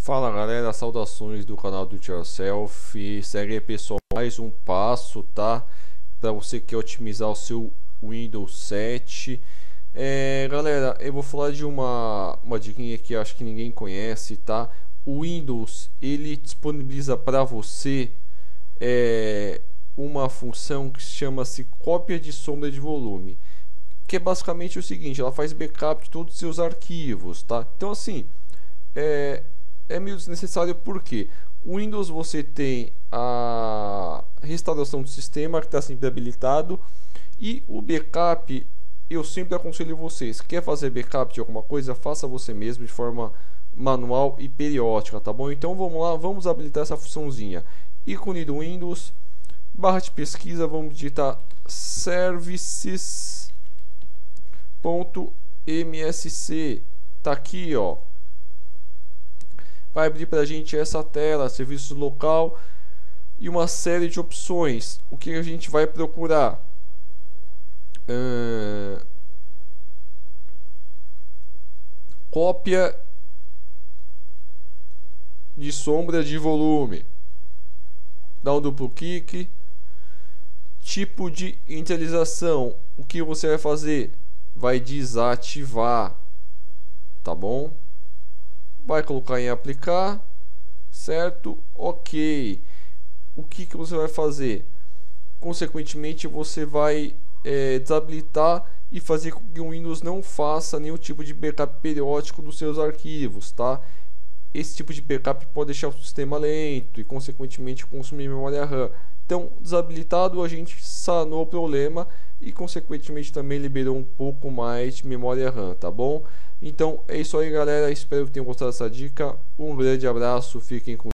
Fala galera, saudações do canal do Yourself. Segue aí pessoal, mais um passo, tá? Para você que quer otimizar o seu Windows 7. Galera, eu vou falar de uma diquinha que acho que ninguém conhece, tá? O Windows, ele disponibiliza para você uma função que chama-se cópia de sombra de volume, que é basicamente o seguinte: ela faz backup de todos os seus arquivos, tá? Então assim, é meio desnecessário porque o Windows você tem a restauração do sistema que está sempre habilitado, e o backup eu sempre aconselho vocês: quer fazer backup de alguma coisa, faça você mesmo de forma manual e periódica, tá bom? Então vamos lá, vamos habilitar essa funçãozinha. Ícone do Windows, barra de pesquisa, vamos digitar services.msc, tá aqui, ó. Vai abrir para a gente essa tela, serviço local e uma série de opções. O que a gente vai procurar? Cópia de sombra de volume. Dá um duplo clique. Tipo de inicialização. O que você vai fazer? Vai desativar, tá bom? Vai colocar em aplicar, certo? Ok. O que você vai fazer? Consequentemente, você vai desabilitar e fazer com que o Windows não faça nenhum tipo de backup periódico dos seus arquivos, tá? Esse tipo de backup pode deixar o sistema lento e consequentemente consumir memória RAM. Então, desabilitado, a gente sanou o problema e consequentemente também liberou um pouco mais de memória RAM, tá bom? Então é isso aí galera, espero que tenham gostado dessa dica. Um grande abraço, fiquem com